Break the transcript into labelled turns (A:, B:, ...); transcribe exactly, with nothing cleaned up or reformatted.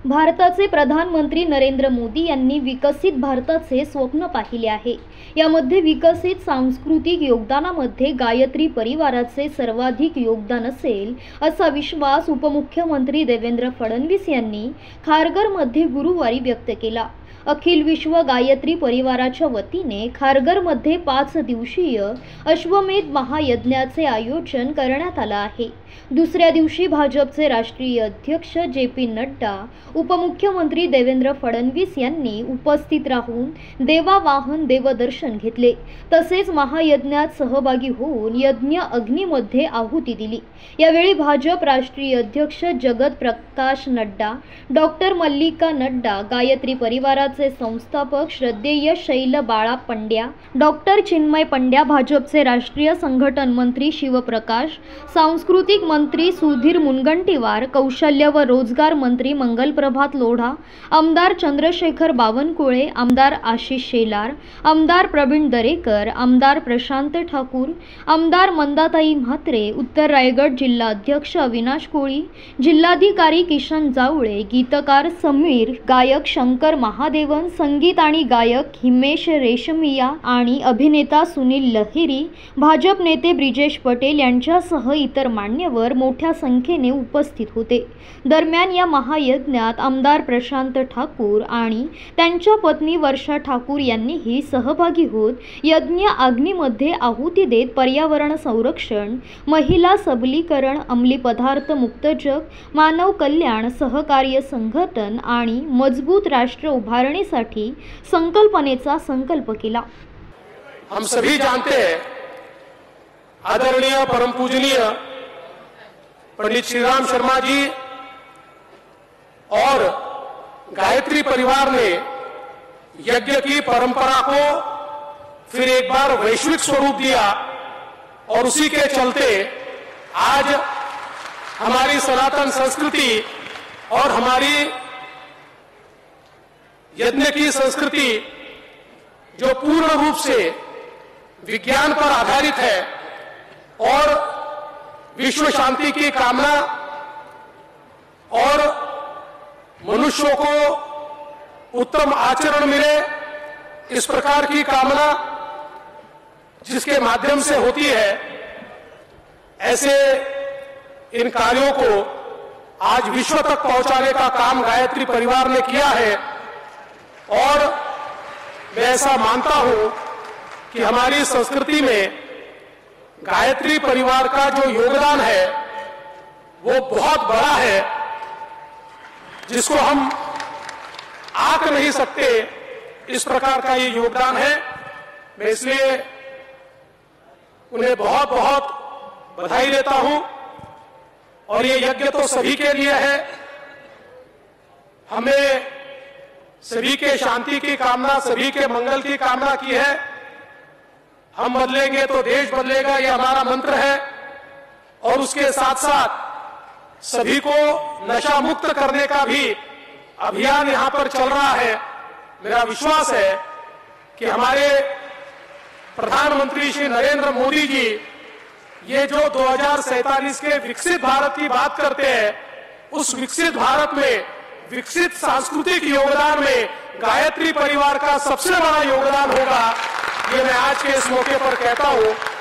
A: भारताचे प्रधानमंत्री नरेंद्र मोदी यांनी विकसित भारताचे स्वप्न पाहिले आहे। यामध्ये विकसित सांस्कृतिक योगदानामध्ये गायत्री परिवाराचे सर्वाधिक योगदान असेल असा विश्वास उपमुख्यमंत्री देवेंद्र फडणवीस यांनी खारघरमध्ये गुरुवारी व्यक्त केला। अखिल विश्व गायत्री परिवाराच्या वतीने खारघरमध्ये पाच दिवसीय अश्वमेध महायज्ञाचे आयोजन करण्यात आले आहे। दुसऱ्या दिवशी भाजपचे राष्ट्रीय अध्यक्ष जे पी नड्डा, उपमुख्यमंत्री देवेंद्र फडणवीस यांनी उपस्थित राहून देवावाहन देवदर्शन घेतले। तसेच महायज्ञात सहभागी होऊन यज्ञ अग्नीमध्ये आहुती दिली। यावेळी भाजप राष्ट्रीय अध्यक्ष जगत प्रकाश नड्डा, डॉक्टर मल्लिका नड्डा, गायत्री परिवाराचे संस्थापक श्रद्धेय शैल बाळा पंड्या, डॉक्टर चिन्मय पंड्या, भाजपचे राष्ट्रीय संघटन मंत्री शिवप्रकाश, सांस्कृतिक मंत्री सुधीर मुनगंटीवार, कौशल्य व रोजगार मंत्री मंगलप्रभात लोढा, आमदार चंद्रशेखर बावनकुळे, आमदार आशिष शेलार, आमदार प्रवीण दरेकर, आमदार प्रशांत ठाकूर, आमदार मंदाताई म्हात्रे, उत्तर रायगड जिल्हा अध्यक्ष अविनाश कोळी, जिल्हाधिकारी किशन जावळे, गीतकार समीर, गायक शंकर महादेवन, संगीत आणि गायक हिमेश रेशमिया आणि अभिनेता सुनील लहिरी, भाजप नेते ब्रिजेश पटेल यांच्यासह इतर मान्यवर मोठ्या संख्येने उपस्थित होते। दरम्यान या महायज्ञात आमदार प्रशांत ठाकूर आणि त्यांच्या पत्नी वर्षा ठाकूर यांनीही सहभागी होत यज्ञ अग्नीमध्ये आहुती देत पर्यावरण संरक्षण, महिला सबलीकरण, अंमली पदार्थ मुक्त जग, मानव कल्याण, सहकार्य संघटन आणि मजबूत राष्ट्र उभारणीसाठी संकल्पनेचा संकल्प केला।
B: हम सभी जानते हैं आदरणीय परम पूजनीय पंडित श्रीराम शर्मा जी और गायत्री परिवार ने यज्ञ की परंपरा को फिर एक बार वैश्विक स्वरूप दिया और उसी के चलते आज हमारी सनातन संस्कृति और हमारी यज्ञ की संस्कृति जो पूर्ण रूप से विज्ञान पर आधारित है और विश्व शांति की कामना और मनुष्यों को उत्तम आचरण मिले, इस प्रकार की कामना जिसके माध्यम से होती है, ऐसे इन कार्यों को आज विश्व तक पहुंचाने का काम गायत्री परिवार ने किया है। और मैं ऐसा मानता हूं कि हमारी संस्कृति में गायत्री परिवार का जो योगदान है वो बहुत बड़ा है, जिसको हम आंक नहीं सकते, इस प्रकार का ये योगदान है। मैं इसलिए उन्हें बहुत बहुत बधाई देता हूं। और ये यज्ञ तो सभी के लिए है, हमें सभी के शांति की कामना, सभी के मंगल की कामना की है। हम बदलेंगे तो देश बदलेगा, ये हमारा मंत्र है। और उसके साथ साथ सभी को नशा मुक्त करने का भी अभियान यहां पर चल रहा है। मेरा विश्वास है कि हमारे प्रधानमंत्री श्री नरेंद्र मोदी जी ये जो दो हज़ार सैंतालीस के विकसित भारत की बात करते हैं, उस विकसित भारत में विकसित सांस्कृतिक योगदान में गायत्री परिवार का सबसे बड़ा योगदान होगा, ये मैं आज के इस मौके पर कहता हूं।